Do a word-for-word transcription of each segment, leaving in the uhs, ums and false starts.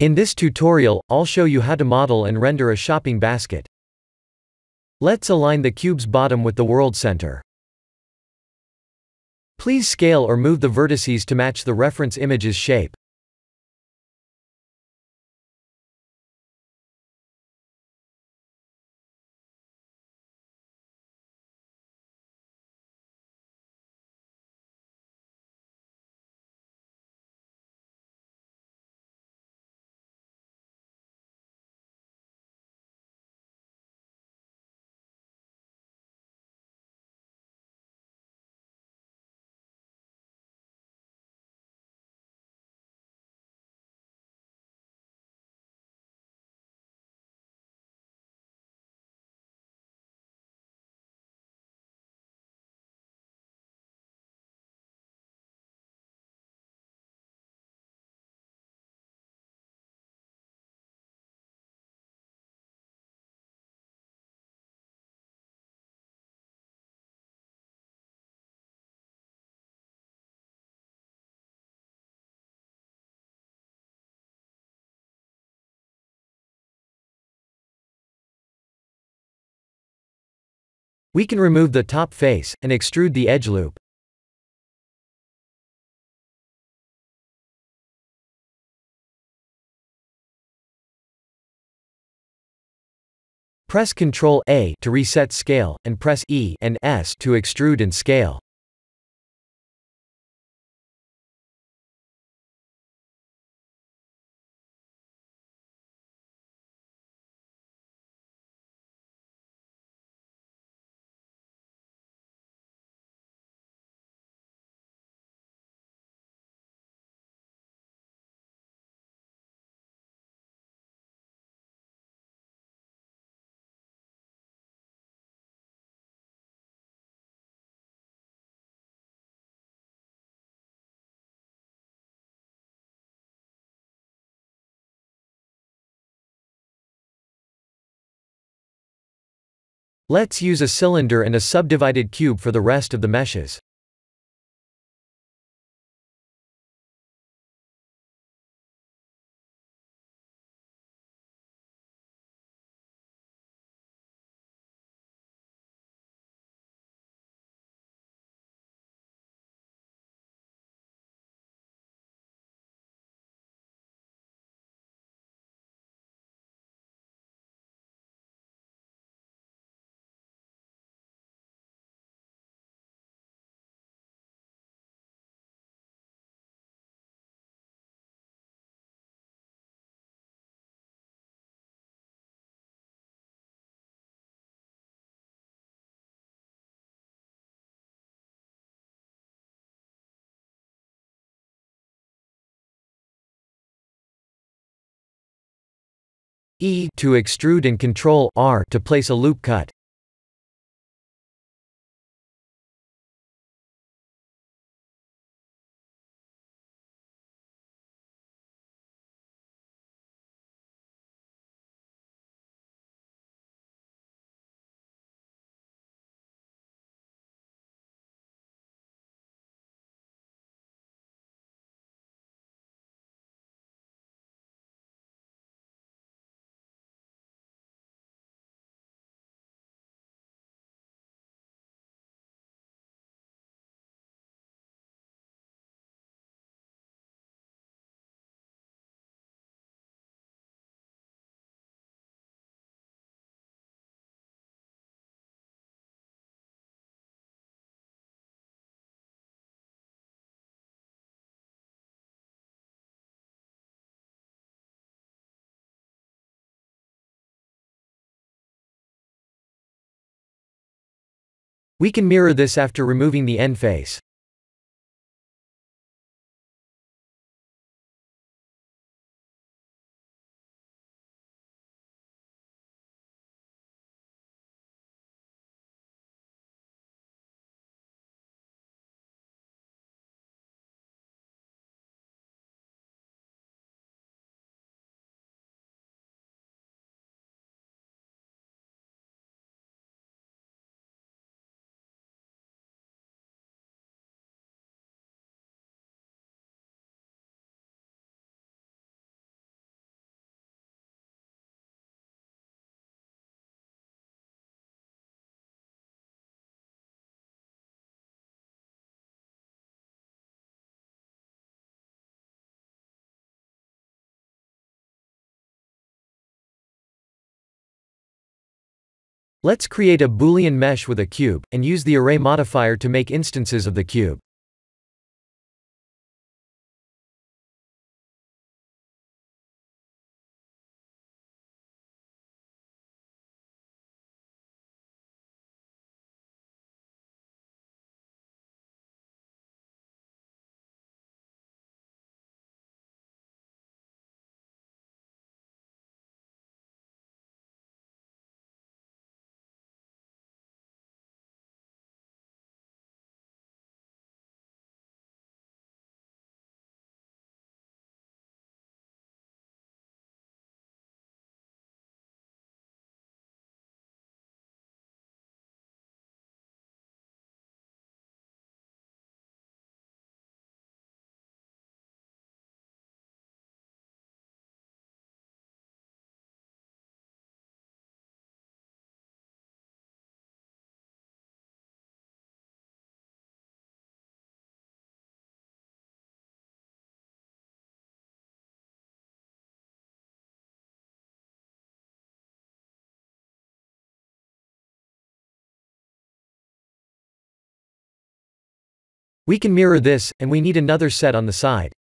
In this tutorial, I'll show you how to model and render a shopping basket. Let's align the cube's bottom with the world center. Please scale or move the vertices to match the reference image's shape. We can remove the top face, and extrude the edge loop. Press control A to reset scale, and press E and S to extrude and scale. Let's use a cylinder and a subdivided cube for the rest of the meshes. E to extrude and control R to place a loop cut. We can mirror this after removing the end face. Let's create a Boolean mesh with a cube, and use the array modifier to make instances of the cube. We can mirror this, and we need another set on the side.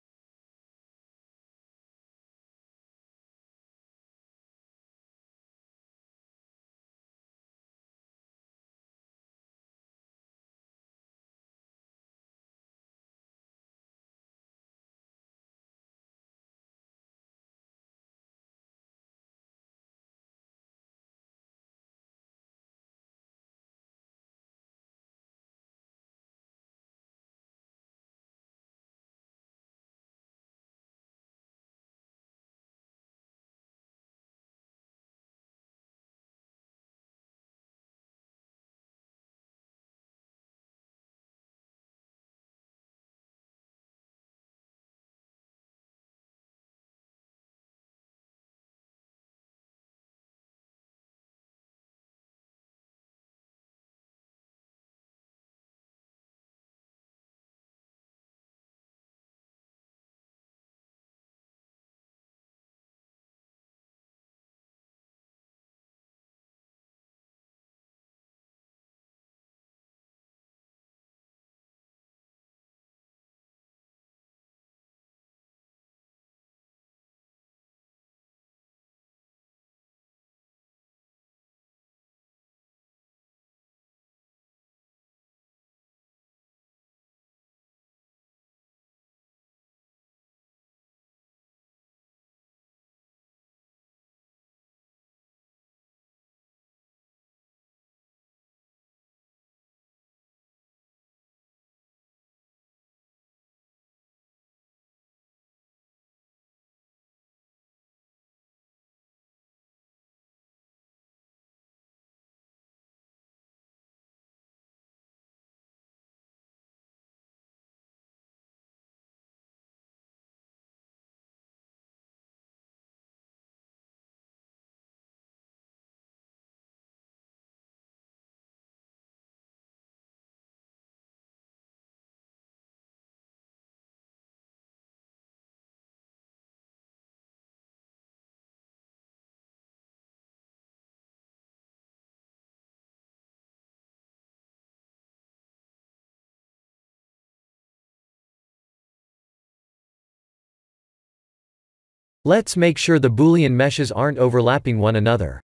Let's make sure the Boolean meshes aren't overlapping one another.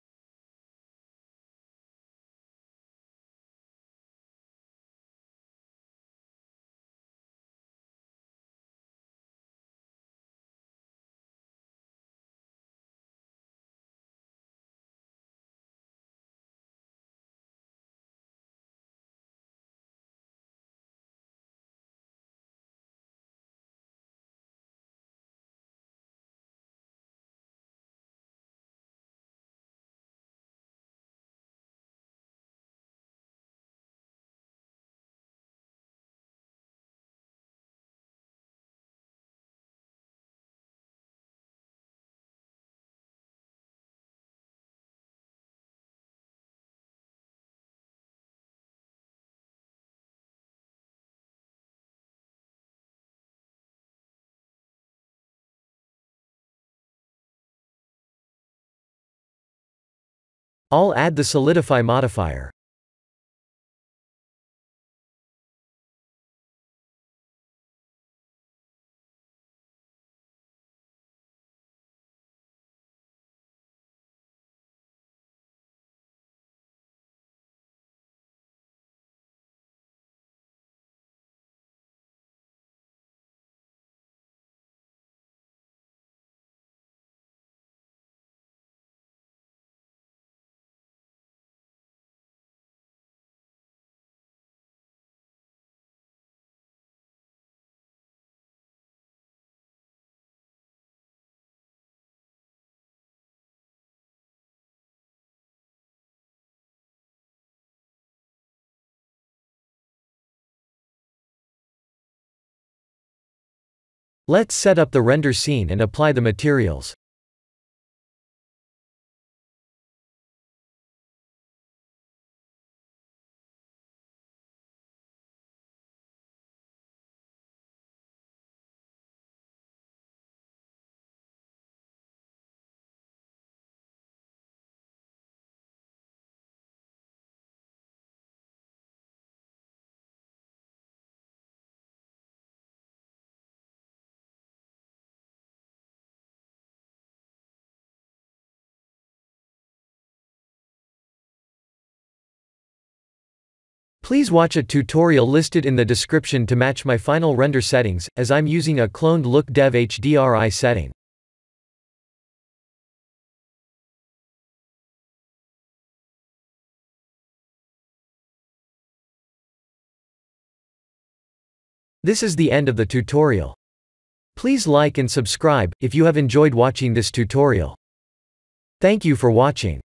I'll add the solidify modifier. Let's set up the render scene and apply the materials. Please watch a tutorial listed in the description to match my final render settings, as I'm using a cloned look dev H D R I setting. This is the end of the tutorial. Please like and subscribe if you have enjoyed watching this tutorial. Thank you for watching.